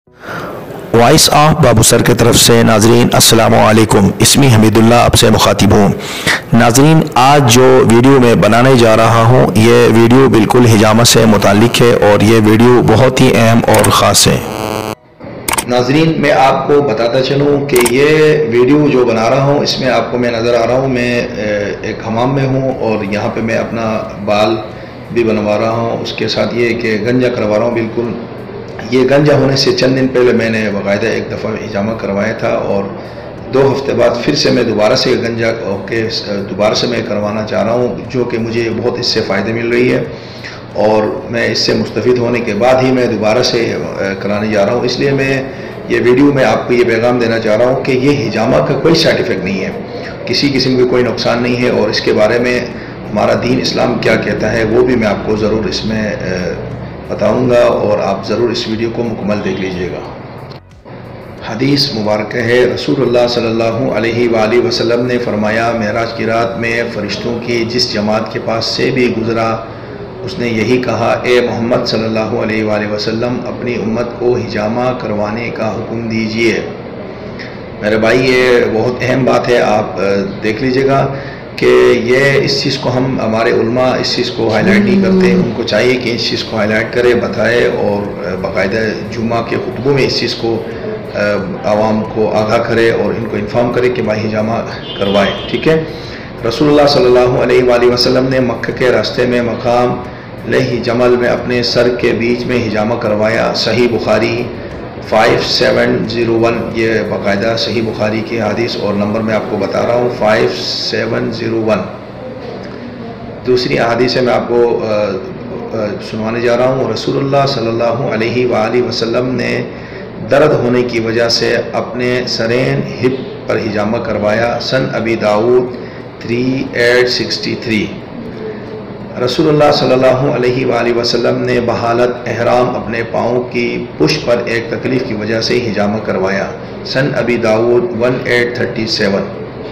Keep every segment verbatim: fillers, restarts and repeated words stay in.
Voice of Babu sir की तरफ से नाजरीन अस्सलामु अलैकुम। इसमी हमीदुल्लाह आपसे मुखातिब हूँ। नाजरीन, आज जो वीडियो मैं बनाने जा रहा हूँ ये वीडियो बिल्कुल हिजामा से मुताल्लिक है और ये वीडियो बहुत ही अहम और ख़ास है। नाजरीन, मैं आपको बताता चलूँ कि ये वीडियो जो बना रहा हूँ इसमें आपको मैं नज़र आ रहा हूँ, मैं एक हमाम में हूँ और यहाँ पे मैं अपना बाल भी बनवा रहा हूँ। उसके साथ ये कि गंजा करवा रहा हूँ। बिल्कुल ये गंजा होने से चंद दिन पहले मैंने बाकायदा एक दफ़ा हिजामा करवाया था और दो हफ्ते बाद फिर से मैं दोबारा से गंजा के दोबारा से मैं करवाना चाह रहा हूँ, जो कि मुझे बहुत इससे फ़ायदे मिल रही है और मैं इससे मुस्तफ़ीद होने के बाद ही मैं दोबारा से कराने जा रहा हूँ। इसलिए मैं ये वीडियो में आपको ये पैगाम देना चाह रहा हूँ कि ये हिजामा का कोई साइड इफ़ेक्ट नहीं है, किसी किस्म का कोई नुकसान नहीं है और इसके बारे में हमारा दीन इस्लाम क्या कहता है वो भी मैं आपको ज़रूर इसमें बताऊंगा और आप ज़रूर इस वीडियो को मुकम्मल देख लीजिएगा। हदीस मुबारक है, रसूलुल्लाह सल्लल्लाहु अलैहि वालैहि वसल्लम ने फरमाया, मेराज की रात में फ़रिश्तों की जिस जमात के पास से भी गुज़रा उसने यही कहा, ए मोहम्मद सल्लल्लाहु अलैहि वालैहि वसल्लम, अपनी उम्मत को हिजामा करवाने का हुक्म दीजिए। मेरे भाई, ये बहुत अहम बात है, आप देख लीजिएगा कि ये इस चीज़ को हम हमारे उलमा इस चीज़ को हाईलाइट नहीं करते। उनको चाहिए कि इस चीज़ को हाईलाइट करे, बताए और बाकायदा जुम्मा के खुतबों में इस चीज़ को आवाम को आगाह करे और इनको इन्फॉर्म करे कि भाई हिजामा करवाएं। ठीक है। रसूलुल्लाह सल्लल्लाहु अलैहि वसल्लम ने मक्का के रास्ते में मकाम लही जमल में अपने सर के बीच में हिजामा करवाया। सही बुखारी फाइव सेवन ज़ीरो वन, ये बाकायदा सही बुखारी की हदीस और नंबर मैं आपको बता रहा हूँ फाइव सेवन ज़ीरो वन। दूसरी हदीस है मैं आपको सुनवाने जा रहा हूँ। रसूलुल्लाह सल्लल्लाहु अलैहि वसल्लम ने दर्द होने की वजह से अपने सरेन हिप पर हिजामा करवाया। सन अबी दाऊद थ्री एट सिक्सटी थ्री। रसूलुल्लाह सल्लल्लाहु अलैहि वसल्लम ने बहालत एहराम अपने पाँव की पुश पर एक तकलीफ़ की वजह से हिजामा करवाया। सन अबी दाऊद वन एट थर्टी सेवन।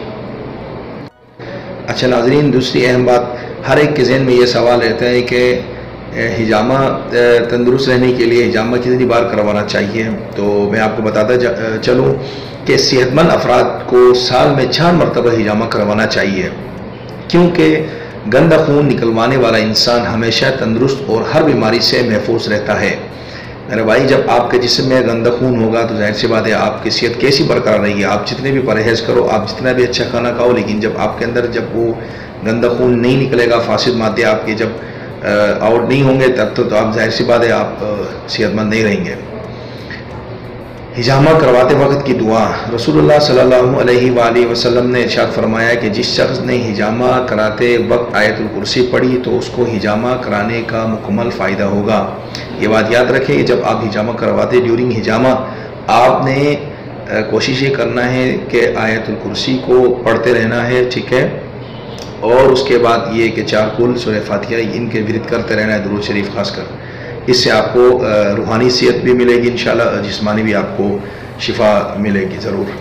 अच्छा नाजरीन, दूसरी अहम बात, हर एक के जहन में ये सवाल रहता है कि हिजामा तंदुरुस्त रहने के लिए हिजामा कितनी बार करवाना चाहिए। तो मैं आपको बताता चलूँ कि सेहतमंद अफराद को साल में चार मरतबा हिजामा करवाना चाहिए, क्योंकि गंदा खून निकलवाने वाला इंसान हमेशा तंदुरुस्त और हर बीमारी से महफूज रहता है। मेरे भाई, जब आपके जिस्म में गंदा खून होगा तो जाहिर सी बात है आपकी सेहत कैसी बरकरार रहेगी। आप जितने भी परहेज़ करो, आप जितना भी अच्छा खाना खाओ, लेकिन जब आपके अंदर जब वो गंदा खून नहीं निकलेगा, फासिद मादे आपके जब आउट नहीं होंगे, तब तो, तो आप जाहिर सी बात है आप सेहतमंद नहीं रहेंगे। हिजामा करवाते वक्त की दुआ, रसूलुल्लाह सल्लल्लाहु अलैहि वसल्लम ने इरशाद फरमाया कि जिस शख्स ने हिजामा कराते वक्त आयतुल कुर्सी पढ़ी तो उसको हिजामा कराने का मुकम्मल फ़ायदा होगा। ये बात याद रखें कि जब आप हिजामा करवाते, ड्यूरिंग हिजामा आपने कोशिश ये करना है कि आयतुल कुर्सी को पढ़ते रहना है। ठीक है। और उसके बाद ये कि चार कुल सूरह फातिहा इनके विरिद करते रहना है, दुरूद शरीफ खासकर। इससे आपको रूहानी सेहत भी मिलेगी इंशाल्लाह, जिस्मानी भी आपको शिफा मिलेगी ज़रूर।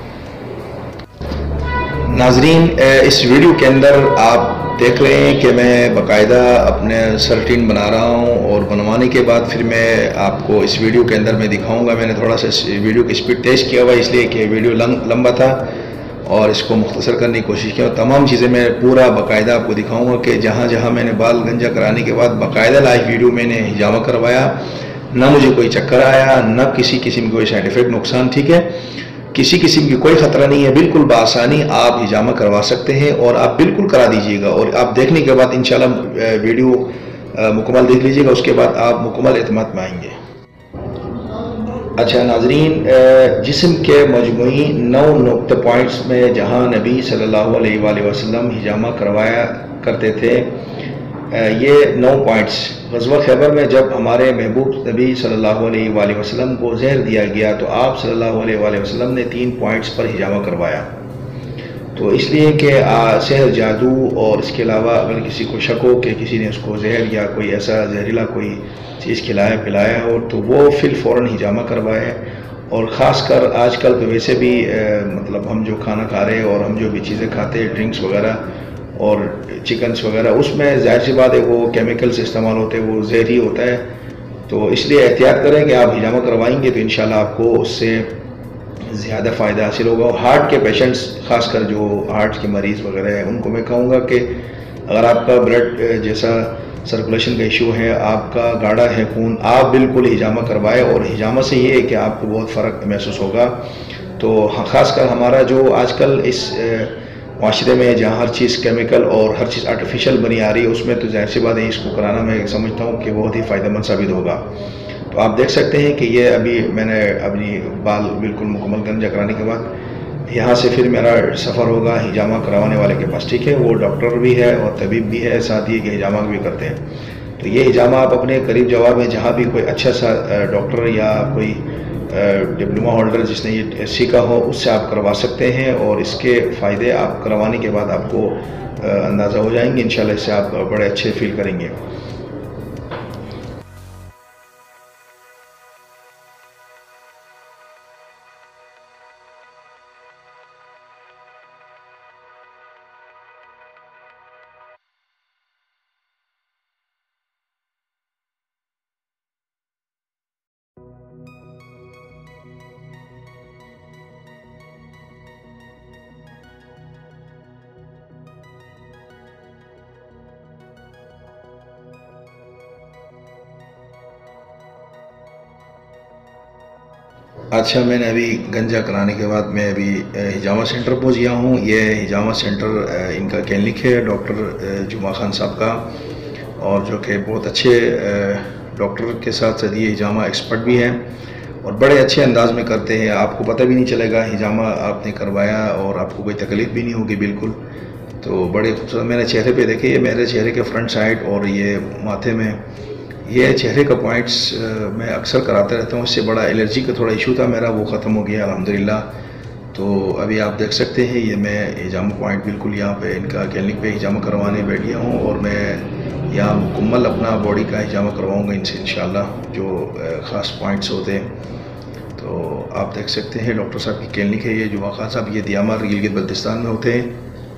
नाजरीन, इस वीडियो के अंदर आप देख रहे हैं कि मैं बाकायदा अपने सर्टिन बना रहा हूं और बनवाने के बाद फिर मैं आपको इस वीडियो के अंदर मैं दिखाऊंगा। मैंने थोड़ा सा इस वीडियो की स्पीड तेज़ किया हुआ इसलिए कि वीडियो लंबा था और इसको मुख्तसर करने की कोशिश किया। तमाम चीज़ें मैं पूरा बाकायदा आपको दिखाऊंगा कि जहाँ जहाँ मैंने बाल गंजा कराने के बाद बाकायदा लाइव वीडियो मैंने हिजामा करवाया, ना मुझे कोई चक्कर आया, ना किसी किस्म की कोई साइड इफ़ेक्ट नुकसान। ठीक है। किसी किस्म की कोई ख़तरा नहीं है, बिल्कुल बासानी आप हिजामा करवा सकते हैं और आप बिल्कुल करा दीजिएगा और आप देखने के बाद इंशाल्लाह वीडियो मुकम्मल देख लीजिएगा, उसके बाद आप मुकम्मल एतमाद में आएंगे। अच्छा नाजरीन, जिस्म के मजमूई नौ नुक्ते पॉइंट्स में जहाँ नबी सल्लल्लाहु अलैहि वसल्लम हिजामा करवाया करते थे, ये नौ पॉइंट्स ग़ज़वा खैबर में जब हमारे महबूब नबी सल्लल्लाहु अलैहि वसल्लम को जहर दिया गया तो आप सल्लल्लाहु अलैहि वसल्लम ने तीन पॉइंट्स पर हिजामा करवाया। तो इसलिए कि सहर जादू और इसके अलावा अगर किसी को शक हो कि किसी ने उसको जहर या कोई ऐसा जहरीला कोई चीज़ खिलाया पिलाया हो तो वो फिर फ़ौरन हिजामा करवाए। और ख़ास कर आजकल तो वैसे भी ए, मतलब हम जो खाना खा रहे हैं और हम जो भी चीज़ें खाते हैं, ड्रिंक्स वगैरह और चिकन्स वगैरह, उसमें ज़ाहिर सी बात है वो केमिकल्स इस्तेमाल होते हैं, वो जहरी होता है। तो इसलिए एहतियात करें कि आप हिजामा करवाएंगे तो इंशाल्लाह आपको उससे ज़्यादा फ़ायदा हासिल होगा। और हार्ट के पेशेंट्स, ख़ासकर जो हार्ट के मरीज़ वगैरह हैं, उनको मैं कहूँगा कि अगर आपका ब्लड जैसा सर्कुलेशन का इशू है, आपका गाढ़ा है खून, आप बिल्कुल हिजामा करवाएं। और हिजामा से ये है कि आपको बहुत फ़र्क महसूस होगा। तो ख़ासकर हमारा जो आजकल इस माशरे में जहाँ हर चीज़ केमिकल और हर चीज़ आर्टिफिशियल बनी आ रही है, उसमें तो जाहिर सी बात है इसको कराना मैं समझता हूँ कि बहुत ही फ़ायदेमंद साबित होगा। तो आप देख सकते हैं कि ये अभी मैंने अपनी बाल बिल्कुल मुकम्मल गंजा कराने के बाद यहाँ से फिर मेरा सफ़र होगा हिजामा करवाने वाले के पास, ठीक है। वो डॉक्टर भी है और तबीब भी है, साथ ही कि हिजामा भी करते हैं। तो ये हिजामा आप अपने करीब जवाब में जहाँ भी कोई अच्छा सा डॉक्टर या कोई डिप्लोमा होल्डर जिसने ये सीखा हो, उससे आप करवा सकते हैं। और इसके फ़ायदे आप करवाने के बाद आपको अंदाज़ा हो जाएंगे। इंशाल्लाह इससे आप बड़े अच्छे फील करेंगे। अच्छा, मैंने अभी गंजा कराने के बाद मैं अभी हिजामा सेंटर पहुंच गया हूं। ये हिजामा सेंटर इनका क्लिनिक है डॉक्टर जुमा खान साहब का, और जो कि बहुत अच्छे डॉक्टर के साथ साथ ये हिजामा एक्सपर्ट भी हैं और बड़े अच्छे अंदाज में करते हैं। आपको पता भी नहीं चलेगा हिजामा आपने करवाया और आपको कोई तकलीफ़ भी नहीं होगी बिल्कुल। तो बड़े खूबसूरत मेरे चेहरे पे देखिए, ये मेरे चेहरे के फ्रंट साइड और ये माथे में ये चेहरे का पॉइंट्स मैं अक्सर कराते रहता हूँ। इससे बड़ा एलर्जी का थोड़ा इशू था मेरा, वो ख़त्म हो गया अल्हम्दुलिल्लाह। तो अभी आप देख सकते हैं ये मैं हिजामा पॉइंट बिल्कुल यहाँ पे इनका क्लिनिक पे हिजामा करवाने बैठ गया हूँ और मैं यहाँ मुकम्मल अपना बॉडी का हिजामा करवाऊँगा इनसे इंशाल्लाह, जो ख़ास पॉइंट्स होते हैं। तो आप देख सकते हैं डॉक्टर साहब की क्लिनिक है ये, जुमा खान साहब, ये दियामर गिलगित बल्तिस्तान में होते हैं।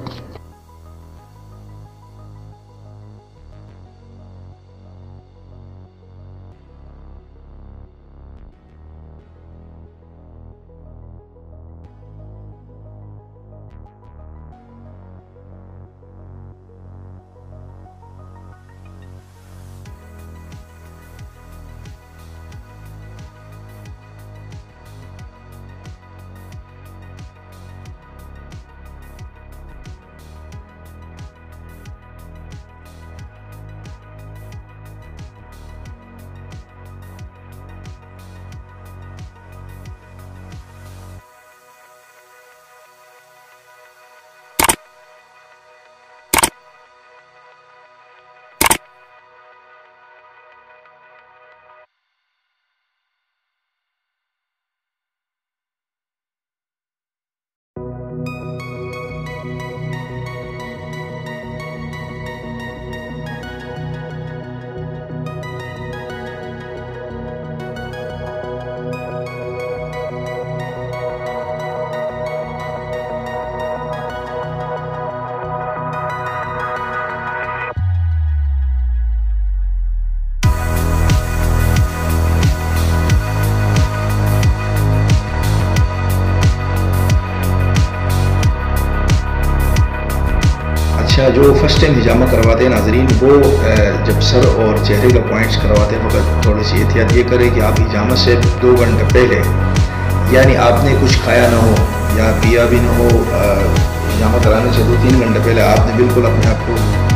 अच्छा, जो फर्स्ट टाइम हिजामा करवाते हैं नाजरीन, वो जब सर और चेहरे का पॉइंट्स करवाते हैं वक्त थोड़ी सी एहतियात ये करें कि आप हिजामा से दो घंटे पहले, यानी आपने कुछ खाया ना हो या पिया भी ना हो, हिजामा कराने से दो तीन घंटे पहले आपने बिल्कुल अपने आप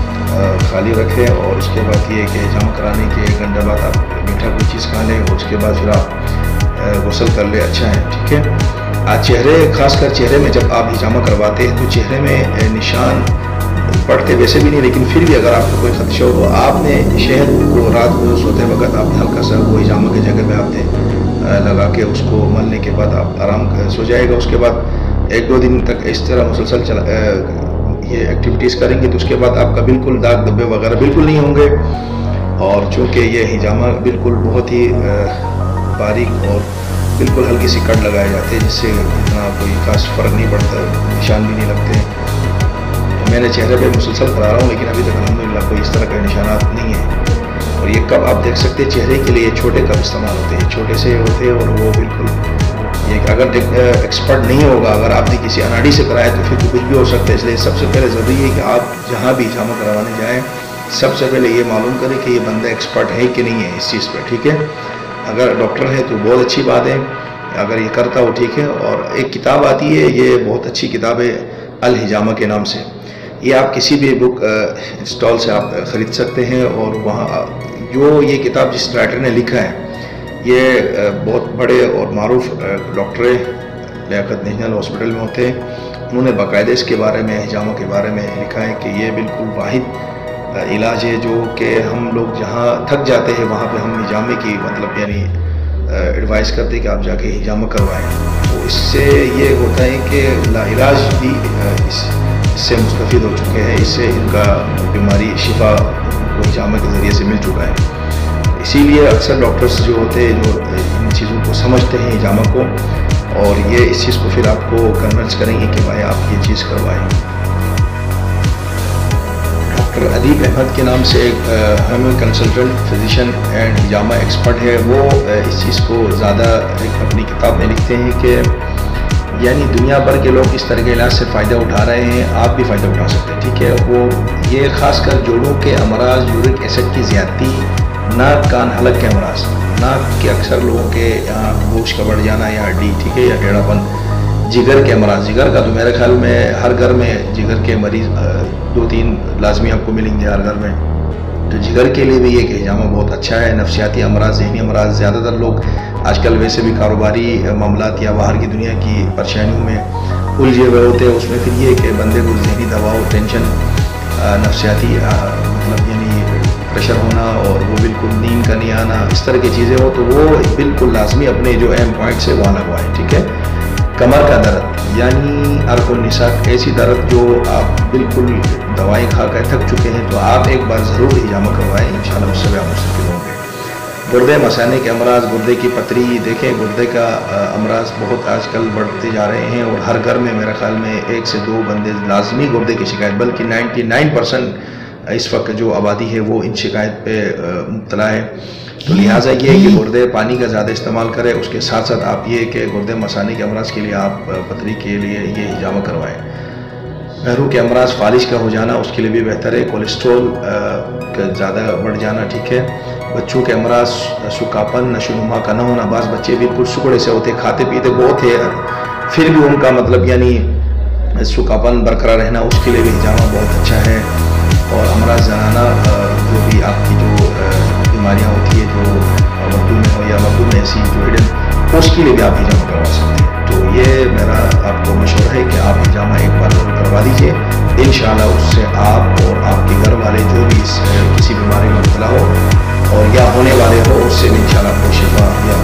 को खाली रखें। और उसके बाद ये कि हिजामा कराने के एक घंटे बाद आप मीठा कोई चीज़ खा लें और उसके बाद फिर आप गुस्ल कर ले, अच्छा है, ठीक है। आज चेहरे, खासकर चेहरे में जब आप हिजामा करवाते हैं तो चेहरे में निशान पड़ते वैसे भी नहीं, लेकिन फिर भी अगर आपको कोई खदशा हो तो आपने शहद को रात को सोते वक्त आपने हल्का सा वो हिजामा की जगह में आपने लगा के उसको मलने के बाद आप आराम सो जाएगा। उसके बाद एक दो दिन तक इस तरह मुसलसल चला ये एक्टिविटीज़ करेंगे तो उसके बाद आपका बिल्कुल दाग धब्बे वगैरह बिल्कुल नहीं होंगे। और चूँकि ये हिजामा बिल्कुल बहुत ही बारीक और बिल्कुल हल्की सी कट लगाए जाते हैं जिससे इतना कोई खास फ़र्क नहीं पड़ता, निशान भी नहीं लगते। मैंने चेहरे पे मुसलसल करा रहा हूँ लेकिन अभी तक अल्हम्दुलिल्लाह कोई इस तरह के निशानात नहीं है। और ये कप आप देख सकते हैं चेहरे के लिए छोटे कप इस्तेमाल होते हैं, छोटे से होते हैं और वो बिल्कुल ये अगर एक्सपर्ट नहीं होगा, अगर आपने किसी अनाड़ी से कराया तो फिर तो कुछ भी हो सकता है। इसलिए सबसे पहले ज़रूरी है कि आप जहाँ भी हिजामा करवाने जाएँ सबसे पहले ये मालूम करें कि ये बंदा एक्सपर्ट है कि नहीं है इस चीज़ पर, ठीक है। अगर डॉक्टर है तो बहुत अच्छी बात है, अगर ये करता हो ठीक है। और एक किताब आती है, ये बहुत अच्छी किताब है अल हिजामा के नाम से, ये आप किसी भी बुक स्टॉल से आप ख़रीद सकते हैं। और वहाँ जो ये किताब जिस राइटर ने लिखा है ये बहुत बड़े और मारूफ डॉक्टर लियाकत नेशनल हॉस्पिटल में होते हैं, उन्होंने बाकायदे इसके बारे में हिजामा के बारे में लिखा है कि ये बिल्कुल वाहिद इलाज है जो कि हम लोग जहाँ थक जाते हैं वहाँ पे हम हिजामे की मतलब यानी एडवाइस करते हैं कि आप जाके हिजामा करवाएं। तो इससे ये होता है कि लाइलाज भी इस इससे मुस्तफ़िद हो चुके हैं, इससे इनका बीमारी शिफा को हिजामा के ज़रिए से मिल चुका है। इसीलिए अक्सर डॉक्टर्स जो होते हैं जो इन चीज़ों को समझते हैं हिजामा को, और ये इस चीज़ को फिर आपको कन्विंस करेंगे कि भाई आप ये चीज़ करवाएं। डॉक्टर अदीब अहमद के नाम से एक हमें कंसल्टेंट फिजिशियन एंड हिजामा एक्सपर्ट है, वो इस चीज़ को ज़्यादा एक अपनी किताब में लिखते हैं कि यानी दुनिया भर के लोग इस तरह के इलाज से फ़ायदा उठा रहे हैं, आप भी फ़ायदा उठा सकते हैं, ठीक है। वो ये ख़ासकर जोड़ों के अमराज, यूरिक एसिड की ज़्यादती, नाक कान हलक के अमराज, नाक के अक्सर लोगों के यहाँ गोश्त का बढ़ जाना या हड्डी, ठीक है, या टेढ़ापन, जिगर के अमराज, जिगर का तो मेरे ख्याल में हर घर में जिगर के मरीज़ दो तीन लाजमी आपको मिलेंगे हर घर में। तो जिगर के लिए भी ये हिजामा बहुत अच्छा है। नफसियाती अमराज, ज़हनी अमराज, ज़्यादातर लोग आजकल वैसे भी कारोबारी मामलात या बाहर की दुनिया की परेशानियों में उलझे हुए होते हैं, उसमें फिर ये कि बंदे को ज़हनी दबाव, टेंशन, नफसियाती मतलब यानी प्रेशर होना और वो बिल्कुल नींद का नहीं आना, इस तरह की चीज़ें हो तो वो बिल्कुल लाजमी अपने जो अहम पॉइंट्स है वहाँ लगवाएँ, ठीक है। कमर का दर्द यानी अर्कुन्निसा, ऐसी दर्द जो आप बिल्कुल दवाई खा कर थक चुके हैं तो आप एक बार ज़रूर हिजामा करवाएं, इंशाल्लाह उससे भी आप मुस्तफ़िद होंगे। गुर्दे मसाने के अमराज, गुर्दे की पथरी, देखें गुर्दे का अमराज बहुत आजकल बढ़ते जा रहे हैं और हर घर में मेरे ख्याल में एक से दो बंदे लाजमी गुर्दे की शिकायत, बल्कि निन्यानवे परसेंट इस वक्त जो आबादी है वो इन शिकायत पे मुब्तला है। तो लिहाजा ये है कि गुर्दे पानी का ज़्यादा इस्तेमाल करें, उसके साथ साथ आप ये कि गुर्दे मसाने के अमराज के लिए आप पथरी के लिए ये हिजामा करवाएं। बहरू के अमराज, फालिश का हो जाना, उसके लिए भी बेहतर है। कोलेस्ट्रोल का ज़्यादा बढ़ जाना, ठीक है। बच्चों के अमराज, सुखापन, नशोनुमा का न होना, बाज़ बच्चे बिल्कुल सुकड़े से होते, खाते पीते बहुत है फिर भी उनका मतलब यानी सुखापन बरकरार रहना, उसके लिए भी हिजामा बहुत अच्छा है। और अमराज जनाना, जो भी आपकी जो बीमारियाँ होती है जो वक्तू में हो या वक्तू में ऐसी जो हिडन, उसके लिए भी आप हिजामा करवा सकते हैं। तो ये मेरा आपको मशवरा है कि आप हिजामा एक बार जरूर करवा दीजिए, इंशाल्लाह उससे आप और आपके घर वाले जो भी इस किसी बीमारी में मुब्तला हो और या होने वाले हो उससे भी इंशाल्लाह आपको शिफा या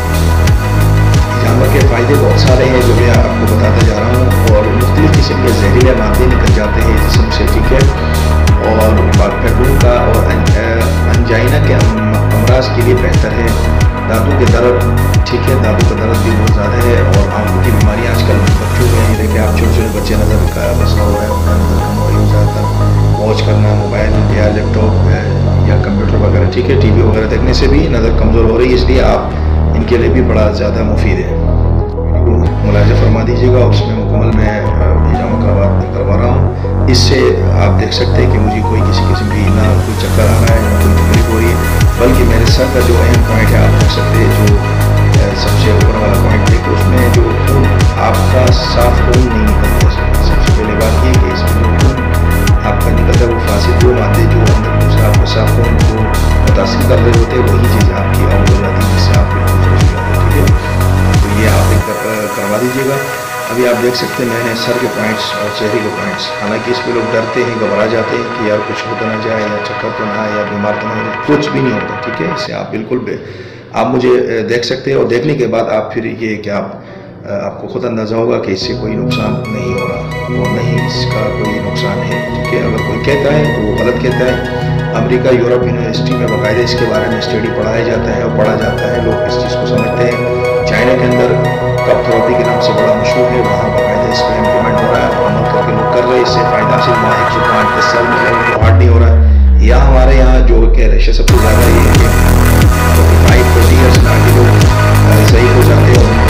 हिजामा के फ़ायदे बहुत सारे हैं जो मैं आपको बताता जा रहा हूँ। और मुख्तलिफ़ किस्म के जहरीले मादे निकल जाते हैं जिस्म से, ठीक है। और पेटून का और अंजाइना के अमराज के लिए बेहतर है। दांतों के दर्द, ठीक है, दांतों का दर्द भी बहुत ज़्यादा है। और आंखों की बीमारी आजकल बच्चों में ही देखिए आप, छोटे छोटे बच्चे नज़र का मसला हो रहा है, उनका नज़र कम हो रही है, ज़्यादातर वॉच करना, मोबाइल या लैपटॉप या कंप्यूटर वगैरह, ठीक है, टीवी वगैरह देखने से भी नज़र कमज़ोर हो रही है, इसलिए आप इनके लिए भी बड़ा ज़्यादा मुफीद है। मुलाज़ा फरमा दीजिएगा, उसमें मुकम्मल मैं हिजामा करवा करवा रहा हूँ। इससे आप देख सकते हैं कि मुझे कोई किसी किस्म की ना कोई चक्कर आ रहा है ना कोई तकलीफ हो रही है, बल्कि मेरे सर का जो अहम पॉइंट है आप देख सकते हैं, जो सबसे ऊपर वाला पॉइंट है, तो उसमें जो खून आपका साफ खून नहीं निकलता। सबसे पहले बात ये कि इसमें जो खून आपका निकलता है वो फासिद वो मादे जो अंदर दूसरा आपका साफ खून को मुतासिर कर रहे होते हैं, वही चीज़ आपकी आउट हो जाती है, जिससे आप बिल्कुल हो जाते हैं, ठीक है। तो ये आप एक करवा दीजिएगा। अभी आप देख सकते हैं मैंने सर के पॉइंट्स और चेहरे के पॉइंट्स, हालांकि इस पर लोग डरते हैं, घबरा जाते हैं कि यार कुछ हो तो ना जाए या चक्कर तो ना आए या बीमार तो ना हो, कुछ भी नहीं होता, ठीक है। इससे आप बिल्कुल आप मुझे देख सकते हैं और देखने के बाद आप फिर ये कि आप आपको खुद अंदाज़ा होगा कि इससे कोई नुकसान नहीं हो रहा और नहीं इसका कोई नुकसान है, ठीक है। अगर कोई कहता है तो वो गलत कहता है। अमेरिका, यूरोप यूनिवर्सिटी में बाकायदा इसके बारे में स्टडी पढ़ाया जाता है और पढ़ा जाता है, लोग इस चीज़ को समझते हैं। चाइना के अंदर कप थेरेपी के नाम से बड़ा मशहूर है, वहाँ बाकायदा इसका इम्प्लीमेंट हो रहा है, अमल करके लोग कर रहे हैं, इससे फ़ायदा हासिल हुआ। एक सौ पाँच दस साल में हार्ट नहीं हो रहा है, या हमारे यहाँ जो कि रैशेस सबसे ज़्यादा ये है कि फाइव फोर्टी ईयर्स ना कि लोग सही हो जाते हैं।